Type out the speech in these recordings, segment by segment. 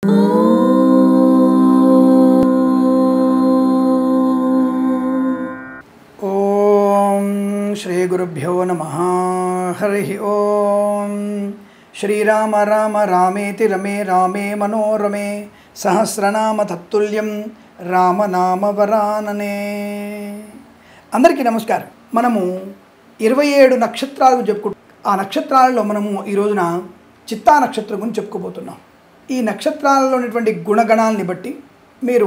ఓం శ్రీ గురుభ్యో నమః. హరి ఓం. శ్రీరామ రామ రామేతి రమే రామే మనోరమే సహస్రనామ తత్తుల్యం రామనామ వరాననే. అందరికీ నమస్కారం. మనము 27 నక్షత్రాలు చెప్పుకుంటాం. ఆ నక్షత్రాలలో మనము ఈ రోజున చిత్తా నక్షత్రం గురించి చెప్పుకోబోతున్నాం. ఈ నక్షత్రాలలో ఉన్నటువంటి గుణగణాలని బట్టి మీరు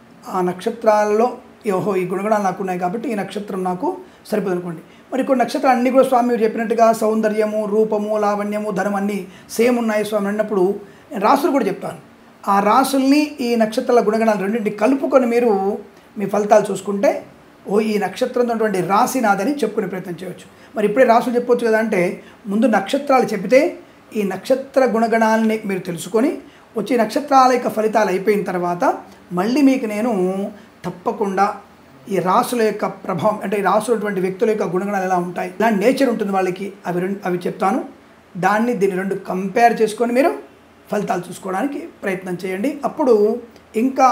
ఆ నక్షత్రాలలో ఓహో ఈ గుణగణాలు నాకు ఉన్నాయి కాబట్టి ఈ నక్షత్రం నాకు సరిపోదు అనుకోండి. మరి కొన్ని నక్షత్రాలు అన్నీ కూడా స్వామి మీరు చెప్పినట్టుగా సౌందర్యము, రూపము, లావణ్యము, ధనం అన్నీ సేమ్ ఉన్నాయి స్వామి అన్నప్పుడు నేను రాసులు కూడా చెప్తాను. ఆ రాసుల్ని ఈ నక్షత్రాల గుణగణాలు రెండింటిని కలుపుకొని మీరు మీ ఫలితాలు చూసుకుంటే ఓ ఈ నక్షత్రంతో ఉన్నటువంటి రాశి నాదని చెప్పుకునే ప్రయత్నం చేయవచ్చు. మరి ఇప్పుడే రాసులు చెప్పవచ్చు కదా అంటే ముందు నక్షత్రాలు చెబితే ఈ నక్షత్ర గుణగణాలని మీరు తెలుసుకొని వచ్చి నక్షత్రాల యొక్క ఫలితాలు అయిపోయిన తర్వాత మళ్ళీ మీకు నేను తప్పకుండా ఈ రాసుల యొక్క ప్రభావం అంటే ఈ రాసులటువంటి వ్యక్తుల యొక్క గుణగణాలు ఎలా ఉంటాయి, ఇలా నేచర్ ఉంటుంది వాళ్ళకి, అవి చెప్తాను. దీన్ని రెండు కంపేర్ చేసుకొని మీరు ఫలితాలు చూసుకోవడానికి ప్రయత్నం చేయండి. అప్పుడు ఇంకా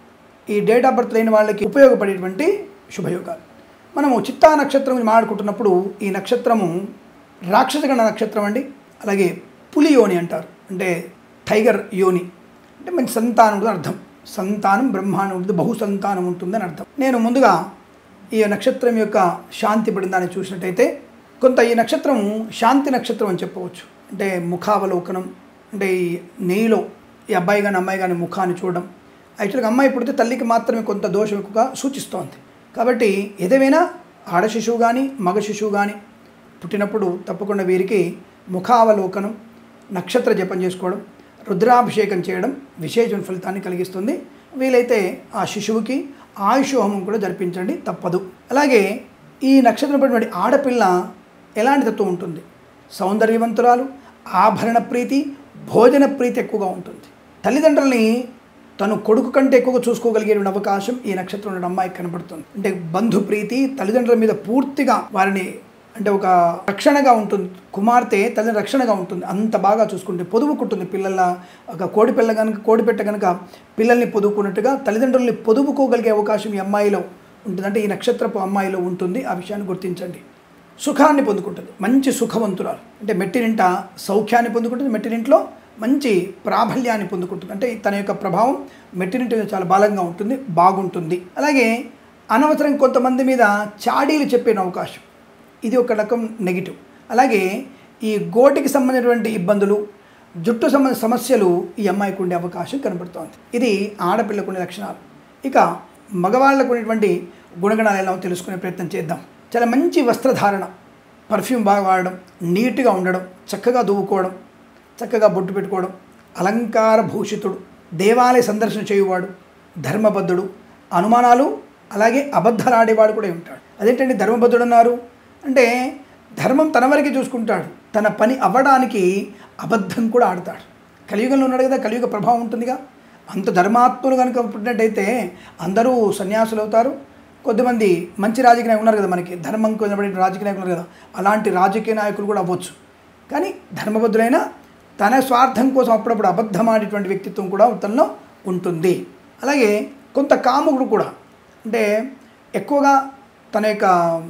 ఈ డేట్ ఆఫ్ బర్త్ లేని వాళ్ళకి ఉపయోగపడేటువంటి శుభయోగాలు. మనము చిత్తా నక్షత్రం గురించి మాట్లాడుకుంటున్నప్పుడు ఈ నక్షత్రము రాక్షసగణ నక్షత్రం అండి. అలాగే పులి యోని అంటారు, అంటే టైగర్ యోని, అంటే మంచి సంతానం ఉంటుంది అర్థం. సంతానం బ్రహ్మాండం ఉంటుంది, బహు సంతానం ఉంటుందని అర్థం. నేను ముందుగా ఈ నక్షత్రం యొక్క శాంతి పడిందాన్ని చూసినట్టయితే కొంత ఈ నక్షత్రం శాంతి నక్షత్రం అని చెప్పవచ్చు. అంటే ముఖావలోకనం, అంటే ఈ నెయ్యిలో ఈ అబ్బాయి కానీ అమ్మాయి కానీ ముఖాన్ని చూడడం. యాక్చువల్గా అమ్మాయి పుడితే తల్లికి మాత్రమే కొంత దోషం ఎక్కువగా సూచిస్తోంది. కాబట్టి ఏదేమైనా ఆడ శిశువు కానీ మగ శిశువు కానీ పుట్టినప్పుడు తప్పకుండా వీరికి ముఖావలోకనం, నక్షత్ర జపం చేసుకోవడం, రుద్రాభిషేకం చేయడం విశేషమైన ఫలితాన్ని కలిగిస్తుంది. వీలైతే ఆ శిశువుకి ఆయుష్ హోమం కూడా జరిపించండి, తప్పదు. అలాగే ఈ నక్షత్రం పడినటువంటి ఆడపిల్ల ఎలాంటి తత్వం ఉంటుంది? సౌందర్యవంతురాలు, ఆభరణ ప్రీతి, భోజన ప్రీతి ఎక్కువగా ఉంటుంది. తల్లిదండ్రుల్ని తను కొడుకు కంటే ఎక్కువగా చూసుకోగలిగేటువంటి అవకాశం ఈ నక్షత్రం ఉన్న అమ్మాయికి కనబడుతుంది. అంటే బంధు ప్రీతి, తల్లిదండ్రుల మీద పూర్తిగా వారిని అంటే ఒక రక్షణగా ఉంటుంది. కుమార్తె తల్లి రక్షణగా ఉంటుంది, అంత బాగా చూసుకుంటే పొదువుకుంటుంది. పిల్లల ఒక కోడిపెట్ట కనుక పిల్లల్ని పొదువుకున్నట్టుగా తల్లిదండ్రుల్ని పొదువుకోగలిగే అవకాశం ఈ అమ్మాయిలో ఉంటుంది, అంటే ఈ నక్షత్రపు అమ్మాయిలో ఉంటుంది. ఆ విషయాన్ని గుర్తించండి. సుఖాన్ని పొందుకుంటుంది, మంచి సుఖవంతురాలు, అంటే మెట్టినింట సౌఖ్యాన్ని పొందుకుంటుంది, మెట్టినింట్లో మంచి ప్రాబల్యాన్ని పొందుకుంటుంది. అంటే తన యొక్క ప్రభావం మెట్టినింటి చాలా బలంగా ఉంటుంది, బాగుంటుంది. అలాగే అనవసరం కొంతమంది మీద చాడీలు చెప్పే అవకాశం, ఇది ఒక రకం నెగిటివ్. అలాగే ఈ గోటికి సంబంధించినటువంటి ఇబ్బందులు, జుట్టు సంబంధించిన సమస్యలు ఈ అమ్మాయికి ఉండే అవకాశం కనబడుతోంది. ఇది ఆడపిల్లకు ఉండే లక్షణాలు. ఇక మగవాళ్ళకు ఉండేటువంటి గుణగణాలు ఎలా తెలుసుకునే ప్రయత్నం చేద్దాం. చాలా మంచి వస్త్రధారణ, పర్ఫ్యూమ్ బాగా వాడడం, నీట్గా ఉండడం, చక్కగా దువ్వుకోవడం, చక్కగా బొట్టు పెట్టుకోవడం, అలంకార భూషితుడు, దేవాలయ సందర్శన చేయువాడు, ధర్మబద్ధుడు, అనుమానాలు అలాగే అబద్ధాలాడేవాడు కూడా ఉంటాడు. అదేంటండి ధర్మబద్ధుడు అన్నారు అంటే ధర్మం తన వరకు చూసుకుంటాడు, తన పని అవ్వడానికి అబద్ధం కూడా ఆడతాడు. కలియుగంలో ఉన్నాడు కదా, కలియుగ ప్రభావం ఉంటుందిగా. అంత ధర్మాత్ములు కనుక పుట్టినట్టయితే అందరూ సన్యాసులు అవుతారు. కొద్దిమంది మంచి రాజకీయ నాయకులు ఉన్నారు కదా, మనకి ధర్మం కొనబడే రాజకీయ నాయకులు ఉన్నారు కదా, అలాంటి రాజకీయ నాయకులు కూడా అవ్వచ్చు. కానీ ధర్మబద్ధులైన తన స్వార్థం కోసం అప్పుడప్పుడు అబద్ధమాడేటువంటి వ్యక్తిత్వం కూడా తనలో ఉంటుంది. అలాగే కొంత కాముకుడు కూడా, అంటే ఎక్కువగా తన యొక్క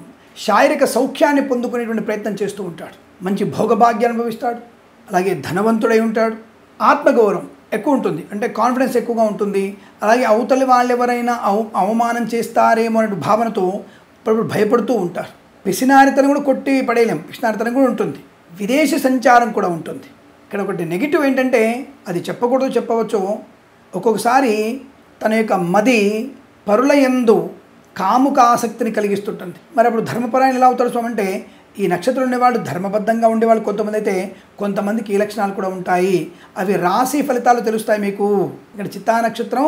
శారీరక సౌఖ్యాన్ని పొందుకునేటువంటి ప్రయత్నం చేస్తూ ఉంటాడు, మంచి భోగభాగ్యాన్ని అనుభవిస్తాడు. అలాగే ధనవంతుడై ఉంటాడు, ఆత్మగౌరవం ఎక్కువ ఉంటుంది, అంటే కాన్ఫిడెన్స్ ఎక్కువగా ఉంటుంది. అలాగే అవతలి వాళ్ళు ఎవరైనా అవమానం చేస్తారేమో అనే భావనతో ఇప్పుడు భయపడుతూ ఉంటారు. పిసినారితనం కూడా కొట్టి పడేయలేం, పిసినారితనం కూడా ఉంటుంది. విదేశీ సంచారం కూడా ఉంటుంది. ఇక్కడ ఒకటి నెగిటివ్ ఏంటంటే అది చెప్పకూడదు, చెప్పవచ్చు. ఒక్కొక్కసారి తన యొక్క మది పరుల యందు కాముక ఆసక్తిని కలిగిస్తుంటుంది. మరి అప్పుడు ధర్మపరాయణ ఎలా అవుతాడు స్వామి అంటే ఈ నక్షత్రం ఉండేవాళ్ళు ధర్మబద్ధంగా ఉండేవాళ్ళు కొంతమంది అయితే, కొంతమందికి ఈ లక్షణాలు కూడా ఉంటాయి. అవి రాశి ఫలితాలు తెలుస్తాయి మీకు. ఇక్కడ చిత్తా నక్షత్రం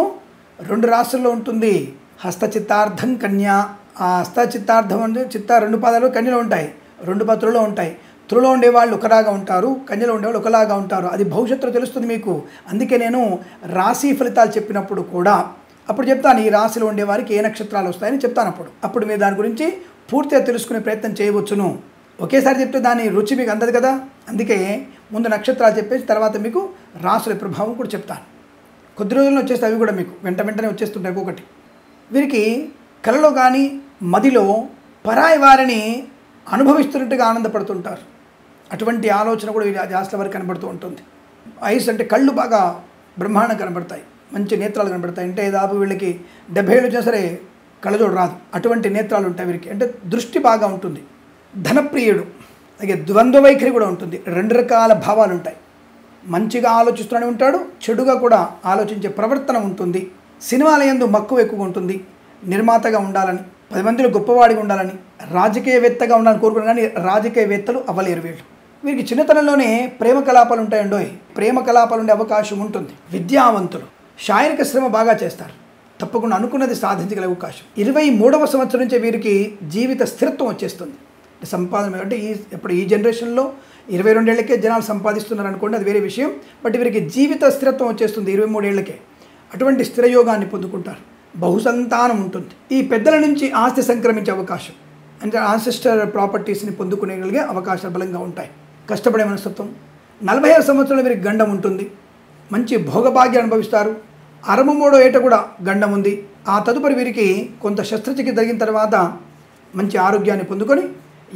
2 రాశుల్లో ఉంటుంది. హస్త చిత్తార్థం, కన్యా. ఆ హస్త చిత్తార్థం అంటే చిత్త 2 పాదాలు కన్యలో ఉంటాయి, 2 పత్రులో ఉంటాయి. తులలో ఉండేవాళ్ళు ఒకలాగా ఉంటారు, కన్యలో ఉండేవాళ్ళు ఒకలాగా ఉంటారు. అది భవిష్యత్తులో తెలుస్తుంది మీకు. అందుకే నేను రాశి ఫలితాలు చెప్పినప్పుడు కూడా అప్పుడు చెప్తాను ఈ రాశిలో ఉండేవారికి ఏ నక్షత్రాలు వస్తాయని చెప్తాను. అప్పుడు మీరు దాని గురించి పూర్తిగా తెలుసుకునే ప్రయత్నం చేయవచ్చును. ఒకేసారి చెప్తే దాని రుచి మీకు అందదు కదా. అందుకే ముందు నక్షత్రాలు చెప్పేసి తర్వాత మీకు రాశుల ప్రభావం కూడా చెప్తాను. కొద్ది రోజుల్లో వచ్చేస్తే అవి కూడా మీకు వెంటనే వచ్చేస్తుంటాయి ఒక్కొక్కటి. వీరికి కలలో కానీ మదిలో పరాయి వారిని అనుభవిస్తున్నట్టుగా ఆనందపడుతుంటారు. అటువంటి ఆలోచన కూడా వీరి జాస్ల వారికి కనబడుతూ ఉంటుంది. ఐస్ అంటే కళ్ళు బాగా బ్రహ్మాండంగా కనబడతాయి, మంచి నేత్రాలు కనబడతాయి. అంటే దాదాపు వీళ్ళకి 70 ఏళ్ళు వచ్చినా సరే కళ్ళజోడు రాదు, అటువంటి నేత్రాలు ఉంటాయి వీరికి. అంటే దృష్టి బాగా ఉంటుంది. ధనప్రియుడు, అలాగే ద్వంద్వ వైఖరి కూడా ఉంటుంది. 2 రకాల భావాలు ఉంటాయి. మంచిగా ఆలోచిస్తూనే ఉంటాడు, చెడుగా కూడా ఆలోచించే ప్రవర్తన ఉంటుంది. సినిమాల యందు మక్కువ ఎక్కువ ఉంటుంది. నిర్మాతగా ఉండాలని, 10 మందిలో గొప్పవాడిగా ఉండాలని, రాజకీయవేత్తగా ఉండాలని కోరుకున్నాను, కానీ రాజకీయవేత్తలు అవ్వలేరు వీళ్ళు. వీరికి చిన్నతనంలోనే ప్రేమ కలాపాలు ఉంటాయండోయ్. ప్రేమ కలాపాలు ఉండే అవకాశం ఉంటుంది. విద్యావంతులు, శారీరక శ్రమ బాగా చేస్తారు, తప్పకుండా అనుకున్నది సాధించగల అవకాశం. 23వ సంవత్సరం నుంచే వీరికి జీవిత స్థిరత్వం వచ్చేస్తుంది. సంపాదన అంటే ఈ జనరేషన్లో 22 ఏళ్ళకే జనాలు సంపాదిస్తున్నారు అనుకోండి, అది వేరే విషయం. బట్ వీరికి జీవిత స్థిరత్వం వచ్చేస్తుంది 23 ఏళ్ళకే. అటువంటి స్థిరయోగాన్ని పొందుకుంటారు. బహుసంతానం ఉంటుంది. ఈ పెద్దల నుంచి ఆస్తి సంక్రమించే అవకాశం, అంటే ఆన్సెస్టర్ ప్రాపర్టీస్ని పొందుకునేగలిగే అవకాశాలు బలంగా ఉంటాయి. కష్టపడే మనస్తత్వం. 45 సంవత్సరాలు వీరికి గండం ఉంటుంది. మంచి భోగభాగ్యం అనుభవిస్తారు. 63వ ఏట కూడా గండం ఉంది. ఆ తదుపరి వీరికి కొంత శస్త్రచికిత్స జరిగిన తర్వాత మంచి ఆరోగ్యాన్ని పొందుకొని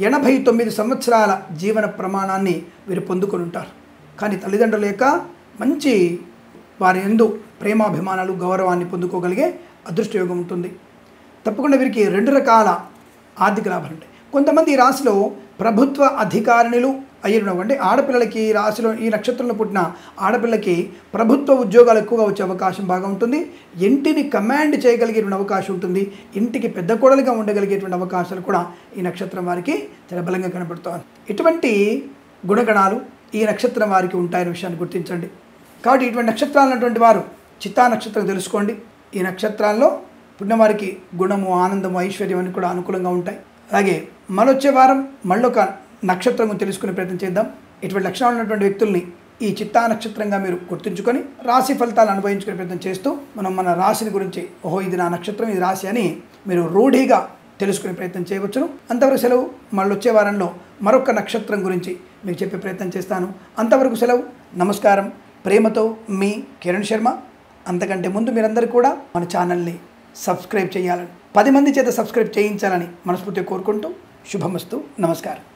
89 సంవత్సరాల జీవన ప్రమాణాన్ని వీరు పొందుకొని ఉంటారు. కానీ తల్లిదండ్రుల యొక్క మంచి వారి యందు ప్రేమాభిమానాలు, గౌరవాన్ని పొందుకోగలిగే అదృష్టయోగం ఉంటుంది. తప్పకుండా వీరికి 2 రకాల ఆర్థిక లాభాలు ఉంటాయి. కొంతమంది ఈ రాశిలో ప్రభుత్వ అధికారిణులు అయ్యడం, అంటే ఆడపిల్లలకి ఈ రాశిలో ఈ నక్షత్రంలో పుట్టిన ఆడపిల్లకి ప్రభుత్వ ఉద్యోగాలు ఎక్కువగా వచ్చే అవకాశం బాగా ఉంటుంది. ఇంటిని కమాండ్ చేయగలిగేటువంటి అవకాశం ఉంటుంది. ఇంటికి పెద్ద కోడలుగా ఉండగలిగేటువంటి అవకాశాలు కూడా ఈ నక్షత్రం వారికి చాలా బలంగా కనబడుతుంది. ఇటువంటి గుణగణాలు ఈ నక్షత్రం వారికి ఉంటాయనే విషయాన్ని గుర్తించండి. కాబట్టి ఇటువంటి నక్షత్రాలు ఉన్నటువంటి వారు చిత్తా నక్షత్రం తెలుసుకోండి. ఈ నక్షత్రాల్లో పుణ్యవారికి గుణము, ఆనందము, ఐశ్వర్యం అని కూడా అనుకూలంగా ఉంటాయి. అలాగే మరొచ్చే వారం మళ్ళొక నక్షత్రం గురించి తెలుసుకునే ప్రయత్నం చేద్దాం. ఇటువంటి లక్షణాలు ఉన్నటువంటి వ్యక్తుల్ని ఈ చిత్తా నక్షత్రంగా మీరు గుర్తుంచుకొని రాశి ఫలితాలు అనుభవించుకునే ప్రయత్నం చేస్తూ మన రాశిని గురించి, ఓహో ఇది నా నక్షత్రం, ఇది రాశి అని మీరు రూఢిగా తెలుసుకునే ప్రయత్నం చేయవచ్చును. అంతవరకు సెలవు. మళ్ళీ వచ్చే వారంలో మరొక నక్షత్రం గురించి మీకు చెప్పే ప్రయత్నం చేస్తాను. అంతవరకు సెలవు. నమస్కారం. ప్రేమతో మీ కిరణ్ శర్మ. అంతకంటే ముందు మీరందరూ కూడా మన ఛానల్ని సబ్స్క్రైబ్ చేయాలని, 10 మంది చేత సబ్స్క్రైబ్ చేయించాలని మనస్ఫూర్తిగా కోరుకుంటూ శుభమస్తు. నమస్కారం.